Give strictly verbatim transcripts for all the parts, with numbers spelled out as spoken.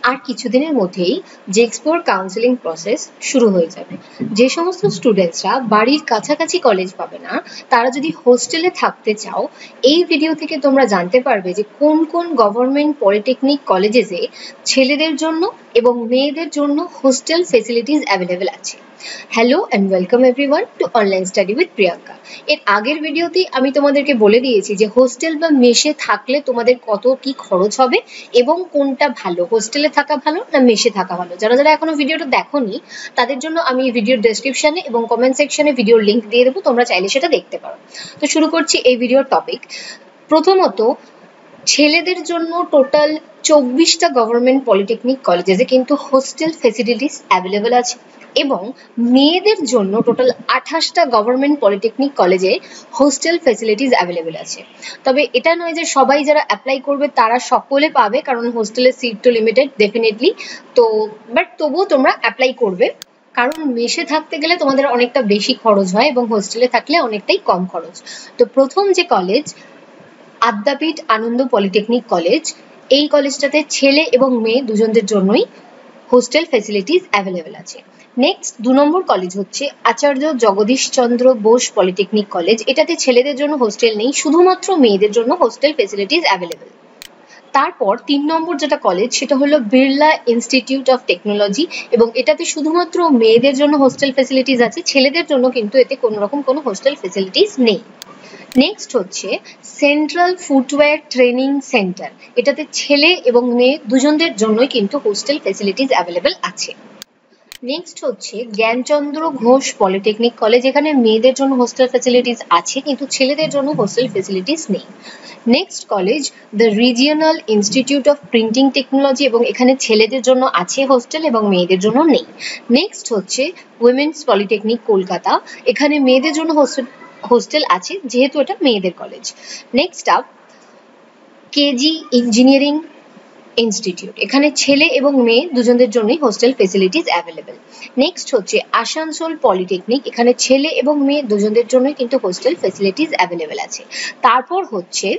আর কিছুদিনের মধ্যেই জেক্সপোর counselling process শুরু হয়ে যাবে। যে সমস্ত স্টুডেন্টসরা বাড়ির কাছাকাছি কলেজ পাবে না, তারা যদি হোস্টেলে থাকতে চাও, এই ভিডিও থেকে তোমরা জানতে পারবে যে কোন কোন গভর্নমেন্ট পলিটেকনিক কলেজেসে ছেলেদের জন্য এবং মেয়েদের জন্য হোস্টেল ফেসিলিটিস অ্যাভেলেবেল আছে। Hello and welcome everyone to online study with Priyanka. এর আগের ভিডিওতেই আমি তোমাদেরকে বলে দিয়েছি যে হোস্টেল বা মেসে থাকলে তোমাদের কত কি খরচ হবে এবং কোনটা ভালো, হোস্টেলে থাকা ভালো না মেসে থাকা ভালো। যারা যারা এখনো ভিডিওটা দেখোনি তাদের জন্য আমি ভিডিওর ডেসক্রিপশনে এবং কমেন্ট সেকশনে ভিডিওর লিঙ্ক দিয়ে দেবো, তোমরা চাইলে সেটা দেখতে পারো। তো শুরু করছি এই ভিডিওর টপিক। প্রথমত, ছেলেদের জন্য টোটাল চব্বিশটা গভর্নমেন্ট পলিটেকনিক কলেজেসে কিন্তু হোস্টেল ফেসিলিটিস অ্যাভেলেবেল আছে এবং মেয়েদের জন্য টোটাল আঠাশটা গভর্নমেন্ট পলিটেকনিক কলেজে হোস্টেল ফেসিলিটিস অ্যাভেলেবেল আছে। তবে এটা নয় যে সবাই যারা অ্যাপ্লাই করবে তারা সকলে পাবে, কারণ হোস্টেলের সিট তো লিমিটেড ডেফিনেটলি। তো বাট তবুও তোমরা অ্যাপ্লাই করবে, কারণ মেসে থাকতে গেলে তোমাদের অনেকটা বেশি খরচ হয় এবং হোস্টেলে থাকলে অনেকটাই কম খরচ। তো প্রথম যে college, Adyapeeth Ananda polytechnic college, এই কলেজটাতে ছেলে এবং মেয়ে দুজনদের জন্যই হোস্টেল ফেসিলিটিস অ্যাভেলেবেল আছে। নেক্সট দু নম্বর কলেজ হচ্ছে আচার্য জগদীশ চন্দ্র বোস পলিটেকনিক কলেজ। এটাতে ছেলেদের জন্য হোস্টেল নেই, শুধুমাত্র মেয়েদের জন্য হোস্টেল ফেসিলিটিস অ্যাভেলেবেল। তারপর তিন নম্বর যেটা কলেজ, সেটা হলো বিড়লা ইনস্টিটিউট অফ টেকনোলজি, এবং এটাতে শুধুমাত্র মেয়েদের জন্য হোস্টেল ফেসিলিটিস আছে, ছেলেদের জন্য কিন্তু এতে কোনো রকম কোনো হোস্টেল ফেসিলিটিস নেই। নেক্সট হচ্ছে সেন্ট্রাল ফুটওয়্যার ট্রেনিং সেন্টার, এটাতে ছেলে এবং মেয়ে দুজনদের জন্যই কিন্তু হোস্টেল ফেসিলিটিস অ্যাভেলেবেল আছে। নেক্সট হচ্ছে জ্ঞানচন্দ্র ঘোষ পলিটেকনিক কলেজ, এখানে মেয়েদের জন্য হোস্টেল ফেসিলিটিস আছে কিন্তু ছেলেদের জন্য হোস্টেল ফেসিলিটিস নেই। Next college the regional institute of printing technology, এবং এখানে ছেলেদের জন্য আছে হোস্টেল এবং মেয়েদের জন্য নেই। নেক্সট হচ্ছে উইমেন্স পলিটেকনিক কলকাতা, এখানে মেয়েদের জন্য হোস্টেল হোস্টেল আছে যেহেতু এটা মেয়েদের কলেজ। Next up KG engineering institute, এখানে ছেলে এবং মেয়ে দুজনদের জন্যই হোস্টেল ফেসিলিটিস অ্যাভেলেবেল। নেক্সট হচ্ছে আসানসোল পলিটেকনিক, এখানে ছেলে এবং মেয়ে দুজনদের জন্যই কিন্তু হোস্টেল ফেসিলিটিস অ্যাভেলেবেল আছে। তারপর হচ্ছে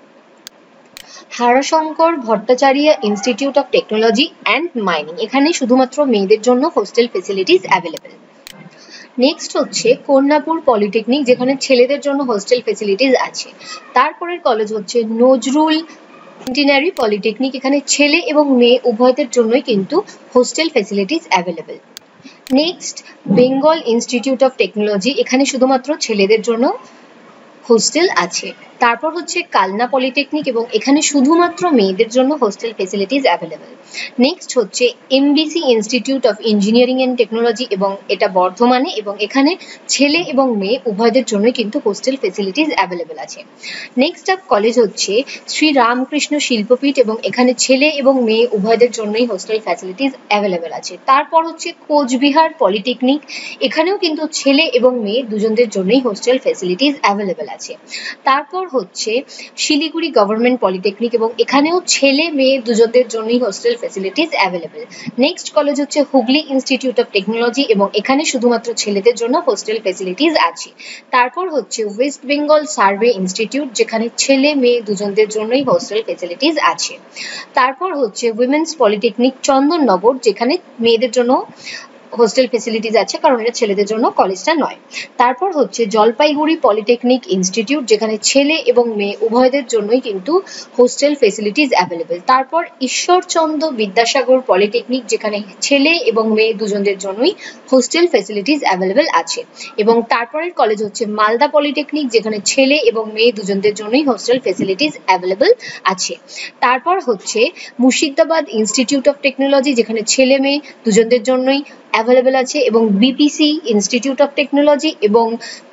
Harashankar Bhattacharya institute of technology and mining, এখানে শুধুমাত্র মেয়েদের জন্য হোস্টেল ফেসিলিটিস অ্যাভেলেবেল। নেক্সট হচ্ছে কন্যাপুর পলিটেকনিক, যেখানে ছেলেদের জন্য হোস্টেল ফেসিলিটিস আছে। তারপরের কলেজ হচ্ছে নজরুল সেন্টিনারি পলিটেকনিক, এখানে ছেলে এবং মেয়ে উভয়দের জন্যই কিন্তু hostel facilities available. Next Bengal institute of technology, এখানে শুধুমাত্র ছেলেদের জন্য হোস্টেল আছে। তারপর হচ্ছে কালনা পলিটেকনিক, এবং এখানে শুধুমাত্র মেয়েদের জন্য হোস্টেল ফেসিলিটিস অ্যাভেলেবেল। নেক্সট হচ্ছে MBC institute of engineering and technology, এবং এটা বর্ধমানে, এবং এখানে ছেলে এবং মেয়ে উভয়দের জন্য কিন্তু হোস্টেল ফেসিলিটিস অ্যাভেলেবেল আছে। নেক্সট আপ কলেজ হচ্ছে শ্রী রামকৃষ্ণ শিল্পপীঠ, এবং এখানে ছেলে এবং মেয়ে উভয়দের জন্যই হোস্টেল ফ্যাসিলিটিস অ্যাভেলেবেল আছে। তারপর হচ্ছে কোচবিহার পলিটেকনিক, এখানেও কিন্তু ছেলে এবং মেয়ে দুজনদের জন্যই হোস্টেল ফ্যাসিলিটিস অ্যাভেলেবেল আছে। তারপর হচ্ছে শিলিগুড়ি গভর্নমেন্ট পলিটেকনিক, এবং এখানেও ছেলে মেয়ে দুজনদের জন্যই hostel facilities available. Next college হচ্ছে হুগলি ইনস্টিটিউট অফ টেকনোলজি, এবং এখানে শুধুমাত্র ছেলেদের জন্য হোস্টেল ফ্যাসিলিটিস আছে। তারপর হচ্ছে ওয়েস্ট বেঙ্গল সার্ভে ইনস্টিটিউট, যেখানে ছেলে মেয়ে দুজনদের জন্যই হোস্টেল ফ্যাসিলিটিস আছে। তারপর হচ্ছে উইমেন্স পলিটেকনিক চন্দননগর, যেখানে মেয়েদের জন্য হোস্টেল ফেসিলিটিস আছে, কারণ এটা ছেলেদের জন্য কলেজটা নয়। তারপর হচ্ছে জলপাইগুড়ি পলিটেকনিক ইনস্টিটিউট, যেখানে ছেলে এবং মেয়ে উভয়দের জন্যই কিন্তু হোস্টেল ফেসিলিটিস অ্যাভেলেবেল। তারপর ঈশ্বরচন্দ্র বিদ্যাসাগর পলিটেকনিক, যেখানে ছেলে এবং মেয়ে দুজনদের জন্যই হোস্টেল ফেসিলিটিস অ্যাভেলেবেল আছে। এবং তারপরের কলেজ হচ্ছে মালদা পলিটেকনিক, যেখানে ছেলে এবং মেয়ে দুজনদের জন্যই হোস্টেল ফেসিলিটিস অ্যাভেলেবেল আছে। তারপর হচ্ছে মুর্শিদাবাদ ইনস্টিটিউট অফ টেকনোলজি, যেখানে ছেলে মেয়ে দুজনদের জন্যই অ্যাভেলেবেল আছে, এবং বিপিসি ইনস্টিটিউট অফ টেকনোলজি এবং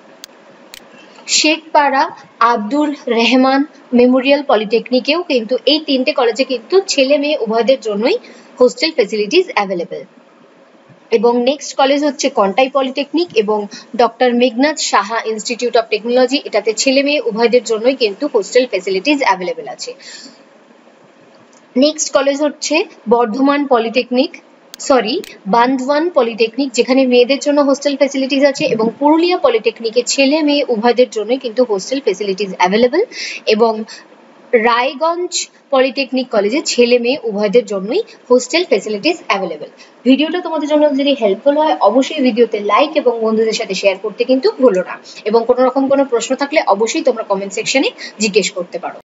শেখপাড়া আব্দুর রহমান মেমোরিয়াল পলিটেকনিকেও কিন্তু এই তিনটে কলেজে কিন্তু ছেলে মেয়ে উভয়দের জন্যই হোস্টেল ফেসিলিটিস অ্যাভেলেবেল। এবং নেক্সট কলেজ হচ্ছে কন্টাই পলিটেকনিক এবং doctor Meghnad Saha institute of technology, এটাতে ছেলে মেয়ে উভয়দের জন্যই কিন্তু হোস্টেল ফেসিলিটিস অ্যাভেলেবেল আছে। নেক্সট কলেজ হচ্ছে Bardhaman polytechnic sorry Bandwan polytechnic, যেখানে মেয়েদের জন্য হোস্টেল ফেসিলিটিস আছে, এবং পুরুলিয়া পলিটেকনিকে ছেলে মেয়ে উভয়দের জন্যই কিন্তু হোস্টেল ফেসিলিটিস অ্যাভেলেবেল। এবং রায়গঞ্জ পলিটেকনিক কলেজে ছেলে মেয়ে উভয়দের জন্যই হোস্টেল ফেসিলিটিস অ্যাভেলেবেল। ভিডিওটা তোমাদের জন্য যদি হেল্পফুল হয় অবশ্যই ভিডিওতে লাইক এবং বন্ধুদের সাথে শেয়ার করতে কিন্তু ভুলো না, এবং কোনো রকম কোনো প্রশ্ন থাকলে অবশ্যই তোমরা কমেন্ট সেকশনে জিজ্ঞেস করতে পারো।